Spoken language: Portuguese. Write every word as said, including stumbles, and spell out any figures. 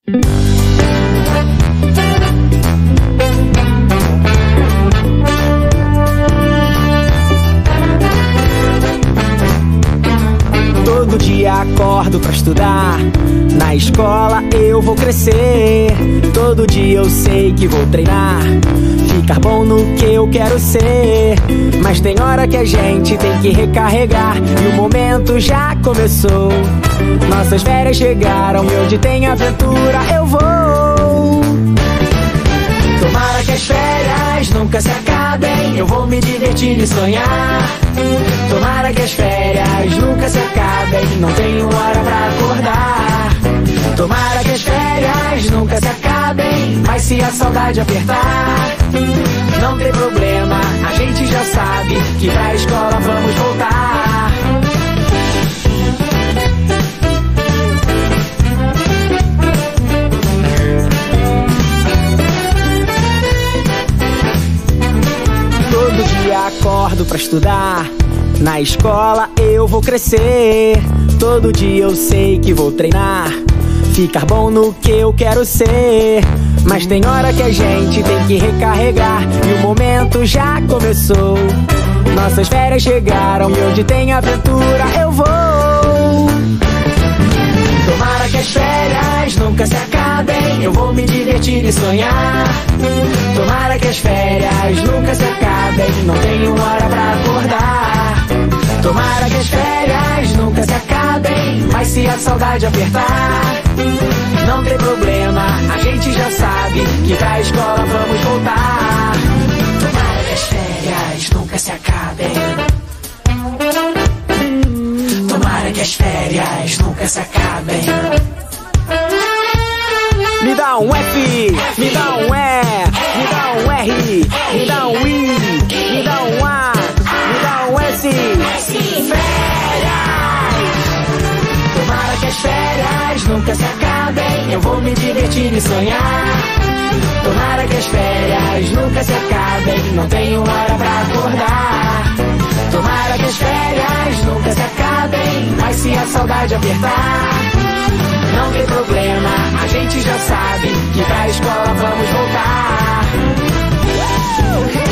Todo dia acordo pra estudar, na escola eu vou crescer. Todo dia eu sei que vou treinar, ficar bom no que eu quero ser. Mas tem hora que a gente tem que recarregar e o momento já começou. Nossas férias chegaram e onde tem aventura eu vou. Tomara que as férias nunca se acabem, eu vou me divertir e sonhar. Tomara que as férias nunca se acabem, não tenho hora pra acordar. Tomara que as férias nunca se acabem, mas se a saudade apertar, não tem problema, a gente já sabe que pra escola vamos voltar. Todo dia acordo pra estudar, na escola eu vou crescer. Todo dia eu sei que vou treinar, ficar bom no que eu quero ser. Mas tem hora que a gente tem que recarregar e o momento já começou. Nossas férias chegaram e onde tem aventura eu vou. Tomara que as férias nunca se acabem, eu vou me divertir e sonhar. Tomara que as férias nunca se acabem, não tenho hora pra acordar. Tomara que as férias nunca se acabem, mas se a saudade apertar, não tem problema, a gente já sabe que pra escola vamos voltar. Tomara que as férias nunca se acabem. Tomara que as férias nunca se acabem. Me dá um F, me dá um E, me dá um R, me dá um I, me dá um A, me dá um S. Tomara que as férias nunca se acabem, eu vou me divertir e sonhar. Tomara que as férias nunca se acabem, não tenho hora pra acordar. Tomara que as férias nunca se acabem, mas se a saudade apertar, não tem problema, a gente já sabe que pra escola vamos voltar.